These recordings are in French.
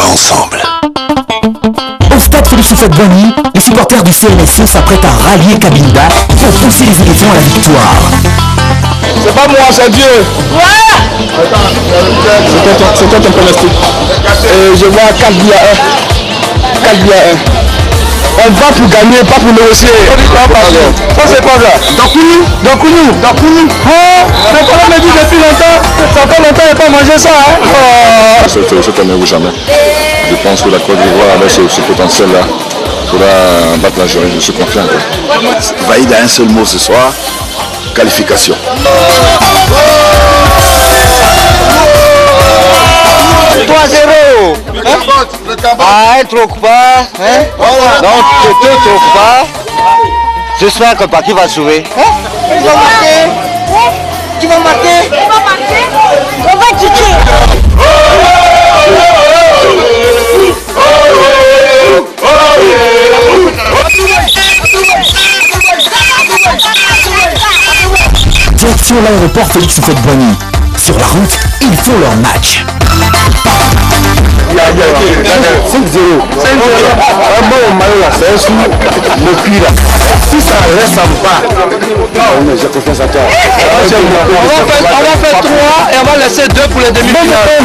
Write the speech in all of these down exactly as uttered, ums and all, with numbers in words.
ensemble. Au stade Félix Houphouët-Boigny, les supporters du C N S E s'apprêtent à rallier Cabinda pour pousser les éléphants à la victoire. C'est pas moi, c'est Dieu. Ouais. C'est toi ton pronostic. Et je vois quatre buts à un. quatre buts à un. On va pour gagner, pas pour négocier. Ça c'est pas ça. Dans Kounou, dans Kounou, dans Kounou. Oh, c'est pas me dit depuis longtemps. Ça fait longtemps que je n'ai pas mangé ça. Hein. Oh. Cette année ou jamais. Je pense que la Côte d'Ivoire, avec ce, ce potentiel-là, pourra battre l'Algérie. Je suis confiant. Vaïd a un seul mot ce soir, qualification. trois zéro. Hein? Ah, un trop pas. Hein? Donc, tu ne trouves pas. J'espère que Paki va sauver. Hein? Ils vont marquer. Qui va marquer? Qui va marquer? On va tuer. Direction l'aéroport Félix Houphouët-Boigny. Sur la route, ils font leur match. cinq zéro. Un bon maillot là, c'est un sou. Le pire là. Si ça reste en bas, j'ai confiance à toi. On va faire trois et on va laisser deux pour les demi-finales.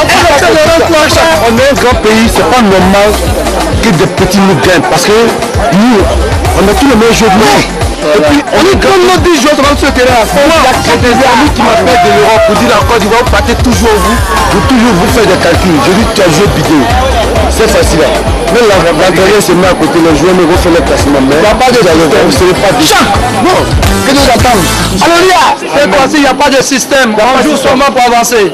On est un grand pays, c'est pas normal que des petits nous gagnent. Parce que nous, on a tous les meilleurs joueurs du monde. Et puis on est comme nos dix joueurs sur ce terrain. Il y a des amis qui m'appellent de l'Europe pour dire encore, vous partez toujours vous, vous toujours vous faites des calculs. Je dis tu as joué vidéo. C'est facile. Mais l'entraîneur se met à côté, les joueurs ne vont faire le classement. Mais il n'y a pas de système, vous ne serez pas déçus. Non, que nous attendons. Alléluia. Cette fois-ci, il n'y a pas de système. On joue seulement pour avancer.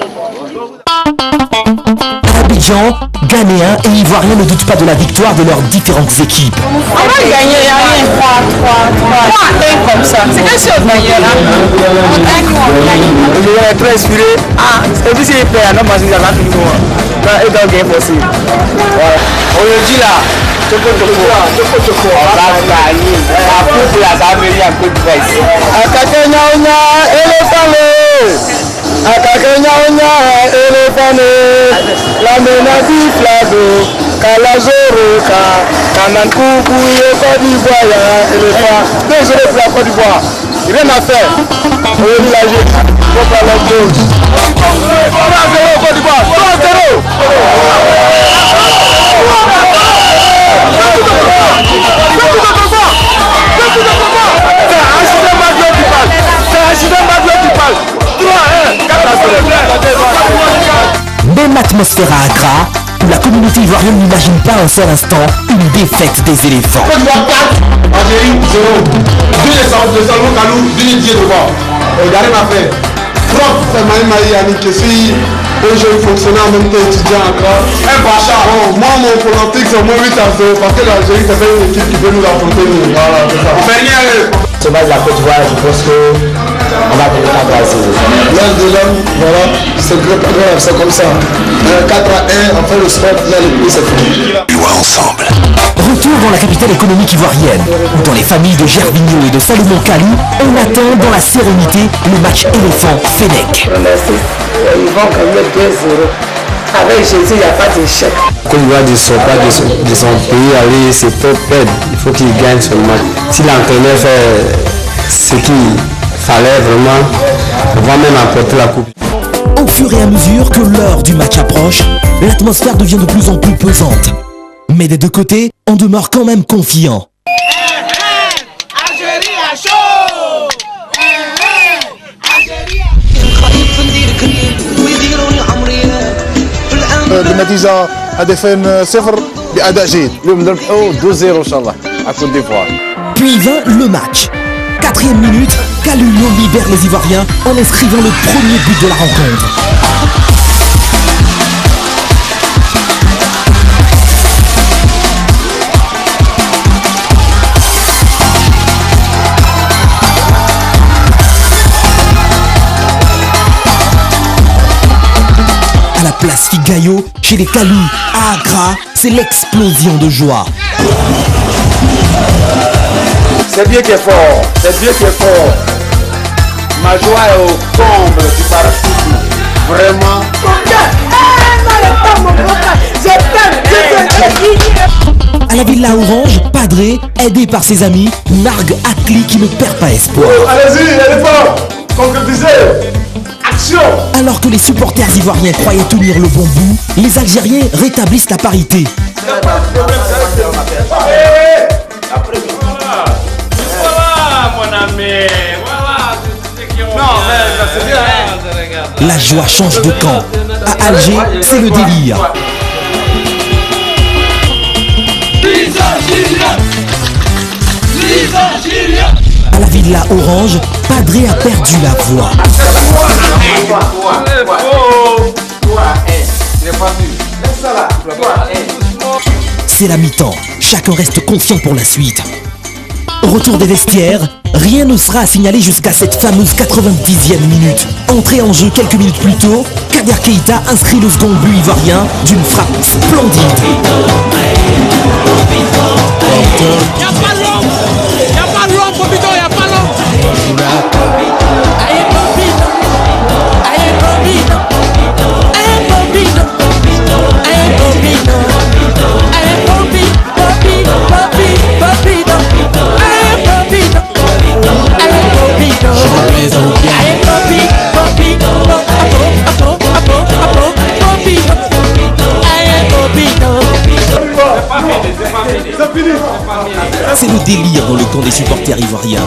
Abidjan, Ghanéens et Ivoiriens ne doutent pas de la victoire de leurs différentes équipes. On va gagner, il y a rien. trois, trois, trois. un comme ça. C'est comme si on gagnait là. On gagne, on gagne. Je vais être inspiré. Ah, c'est plus si il fait un homme à ce moment-là. Et donc, il est possible. Aujourd'hui là, tu peux te croire. Tu peux te croire. On va gagner. La coupe là, ça va venir un peu de presse. Akakenya onya, éléphant. Akakenya onya, éléphant. La menace flado, Kalazoroka, Kanankuku, Côte d'Ivoire, éléphant. Désolé pour la Côte d'Ivoire. Rien à faire. Aujourd'hui là, je faut pas la chose. trois zéro Côte d'Ivoire. trois zéro. Même atmosphère à Accra, où la communauté ivoirienne n'imagine pas un seul instant une défaite des éléphants. Algérie zéro. Deux de Salomon Kalou, deux de devant. Regardez ma fête. Prof, c'est Maï Maï Yannick, je suis un jeune fonctionnaire en même temps étudiant encore. Un Bacha. Bon, moi, mon pronostic, c'est au moins huit à zéro parce que l'Algérie, c'est pas une équipe qui peut nous affronter. Voilà, c'est ça. On fait rien. Ce match de la Côte d'Ivoire, je pense que on va gagner quatre à zéro. L'un de l'homme, voilà, c'est pas grave, c'est comme ça. quatre à un, on fait le sport, là, le pays, c'est fini. Loin ensemble. Retour dans la capitale économique ivoirienne, où dans les familles de Gervinho et de Salomon Kalou, on attend dans la sérénité le match éléphant-Fennec. Ils vont gagner deux zéro. Avec Jésus, il n'y a pas d'échec. Côte d'Ivoire ne sort pas de son, de son pays, aller c'est peu perdre. Il faut qu'il gagne ce match. Si l'entraîneur fait ce qu'il fallait vraiment, on va même apporter la coupe. Au fur et à mesure que l'heure du match approche, l'atmosphère devient de plus en plus pesante. Mais des deux côtés, on demeure quand même confiant. بالنتيجة هدفين صفر بأداء جيد. اليوم نربحوا deux zéro إن شاء الله à Côte d'Ivoire. Puis vint le match. Quatrième minute, Kalou libère les Ivoiriens en inscrivant le premier but de la rencontre. À la place Figayo, chez les Kalou, à Accra, c'est l'explosion de joie. C'est Dieu qui est fort, c'est Dieu qui est fort. Ma joie est au comble du paroxysme. Vraiment. t'aime mon grand frère. Je t'aime, je t'aime. À la Villa Orange, Padré, aidé par ses amis, nargue Akli qui ne perd pas espoir. Allez-y, allez fort, concrétisez. Action. Alors que les supporters ivoiriens croyaient tenir le bon bout, les Algériens rétablissent la parité. Voilà, mon ami. Voilà, non, mais c'est bien. La joie change de camp. À Alger, c'est le délire. À la Villa Orange, Padré a perdu la voix. C'est la mi-temps. Chacun reste confiant pour la suite. Au retour des vestiaires, rien ne sera à signaler jusqu'à cette fameuse quatre-vingt-dixième minute. Entrée en jeu quelques minutes plus tôt, Kader Keita inscrit le second but ivoirien d'une frappe splendide. Y'a pas l'homme, y'a pas l'homme, Bobito, y'a pas l'homme. Aïe, Bobito, aïe, Bobito, aïe, Bobito, aïe, Bobito, aïe, Bobito, Bobito, Bobito, aïe, Bobito, aïe, Bobito, aïe, Bobito, Bobito, Apo, Apo, Apo, Apo, Bobito, aïe, Bobito. C'est le délire dans le camp des supporters ivoiriens.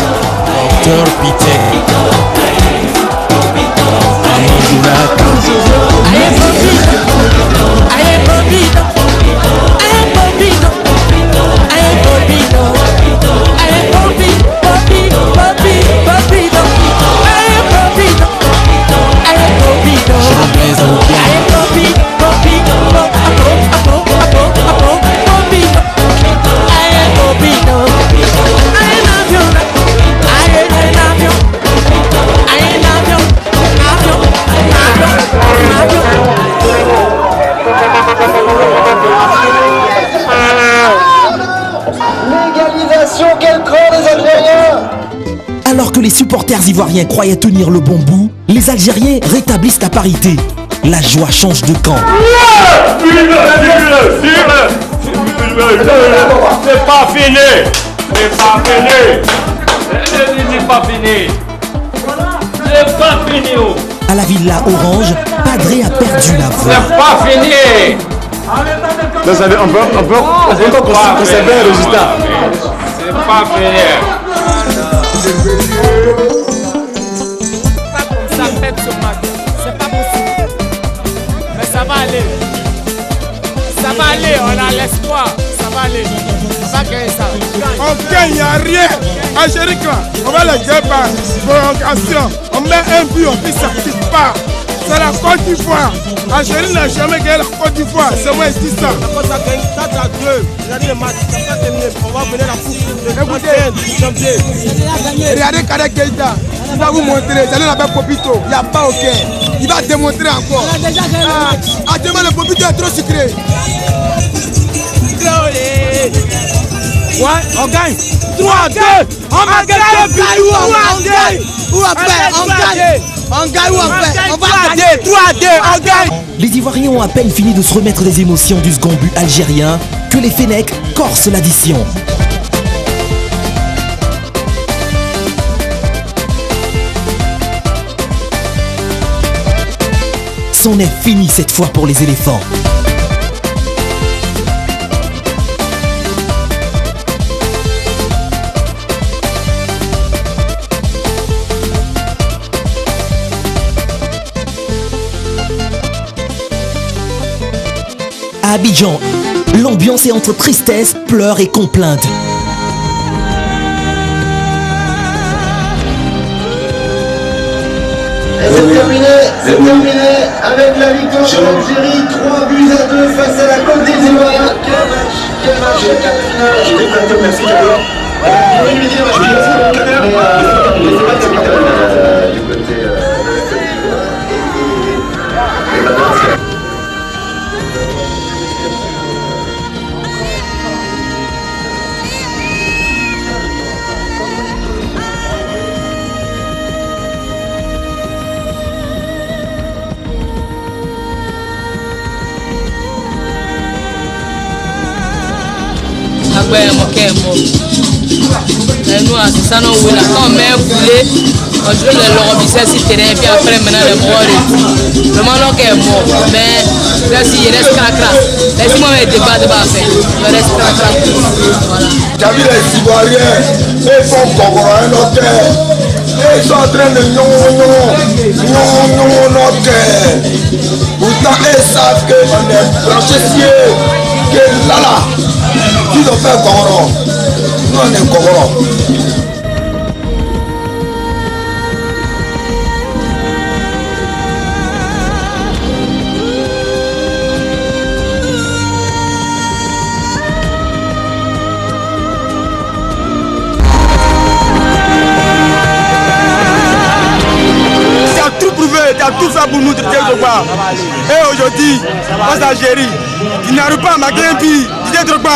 Légalisation, quel cran des Algériens! Alors que les supporters ivoiriens croyaient tenir le bon bout, les Algériens rétablissent la parité. La joie change de camp. C'est pas fini. C'est pas fini. C'est pas fini. C'est pas fini. À la Villa Orange, Padré a perdu la voix. C'est pas fini. Là, ça on peut, on peut, on peut encore conserver un résultat. C'est pas fini. Pas comme ça, perdre ce match. C'est pas possible. Mais ça va aller. Ça va aller, on a l'espoir. Ça va aller. On va gagner ça. On gagne, il n'y a rien. Algérie, on va le gagner par prolongation. On met un but, on fait ça qui part. C'est la Côte d'Ivoire. Algérie n'a jamais gagné la Côte d'Ivoire. C'est moi qui dis ça. La Côte d'Ivoire gagne quatre à deux. Regardez le match. Ça va terminer. On va venir la coupe. Écoutez, regardez Kader Keita. Il va vous montrer. J'allais là-bas Popito. Il n'y a pas au cœur. Il va démontrer encore. Ah, demain le Popito est trop sucré. Ouais, on gagne. trois à deux. On va gagner. On gagne. Ou après, on gagne. On gagne ou après, on va gagner. trois à deux, on gagne. Les Ivoiriens ont à peine fini de se remettre des émotions du second but algérien que les Fennecs corsent l'addition. C'en est fini cette fois pour les éléphants. À Abidjan, l'ambiance est entre tristesse, pleurs et complaintes. Et c'est terminé, c'est terminé avec la victoire de l'Algérie, trois buts à deux face à la Côte d'Ivoire. Quel match, quel match, quel finale. Je vais pas merci Kader. Je vais lui dire, je vais lui dire, Kader, mais c'est pas le capitaine du côté de la Côte d'Ivoire. Et maintenant, c'est... est mort. Et nous, c'est ça, nous, quand on met un poulet, on joue le lorobissé sur le terrain, et puis après, maintenant, le mort est vraiment, l'homme est mort. Mais là, si il reste cracra, laissez-moi mettre des débats de bas, il reste cracra. Voilà. Tu as vu les Ivoiriens, ils font Congolais, un hôtel. Ils sont en train de non, non, non, non, non, pourtant, ils savent qu'on est branchissier, que là, là, ils ont fait Congolais. Nous, on est Congolais. Tu as tout ça pour nous traiter Drogba. Et aujourd'hui, face à Algérie, tu n'arrives pas à marquer un but, Didier Drogba.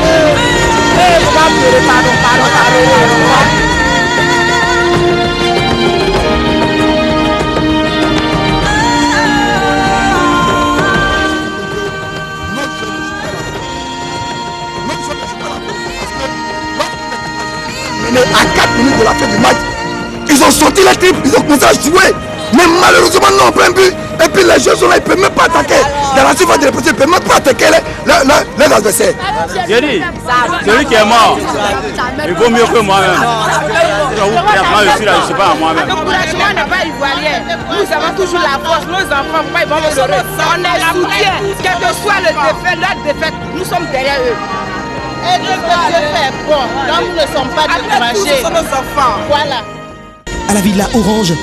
À quatre minutes de la fin du match, ils ont sorti la triple, ils ont commencé à jouer. Mais malheureusement, non, on prend un but. Et puis les jeux sont là, ils ne peuvent même pas attaquer. Dans la surface de l'opposition, ils ne peuvent même pas attaquer les, les, les, les adversaires. J'ai dit, celui qui est mort, il vaut mieux que moi-même. Moi, je suis là, je ne suis pas à moi-même. Le couragement n'est pas ivoirien. Nous avons toujours la force. Nos enfants, ils vont nous sauver. On est soutien. Quel que soit le défaite, leur défaite, nous sommes derrière eux. Et Dieu fait bon. Donc nous ne sommes pas découragés. Voilà. À la Villa Orange,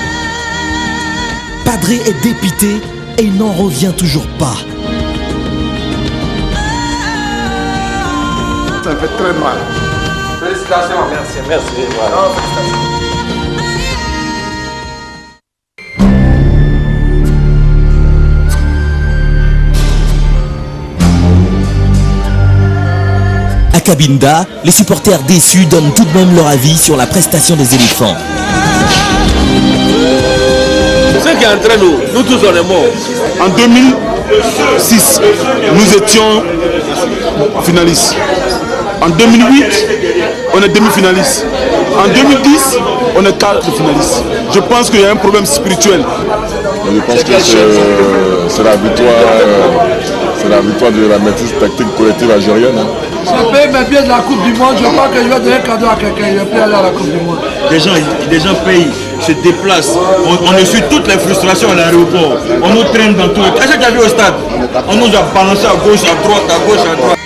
Padré est dépité et il n'en revient toujours pas. Ça fait très mal. Félicitations. Merci, merci. Voilà. Non, félicitations. À Cabinda, les supporters déçus donnent tout de même leur avis sur la prestation des éléphants. Ce qui est entre nous, nous tous on est morts. En deux mille six, nous étions finalistes. En deux mille huit, on est demi-finaliste. En deux mille dix, on est quart de finaliste. Je pense qu'il y a un problème spirituel. Je pense que c'est la victoire, c'est la victoire de la maîtrise tactique collective algérienne. Hein. Je paye mes billets de la Coupe du Monde, je crois que je vais donner un cadeau à quelqu'un, je peux aller à la Coupe du Monde. Des gens, des gens payent, se déplacent, on, on essuie toutes les frustrations à l'aéroport, on nous traîne dans tout. Qu'est-ce que tu as vu au stade? On nous a balancé à gauche, à droite, à gauche, à droite.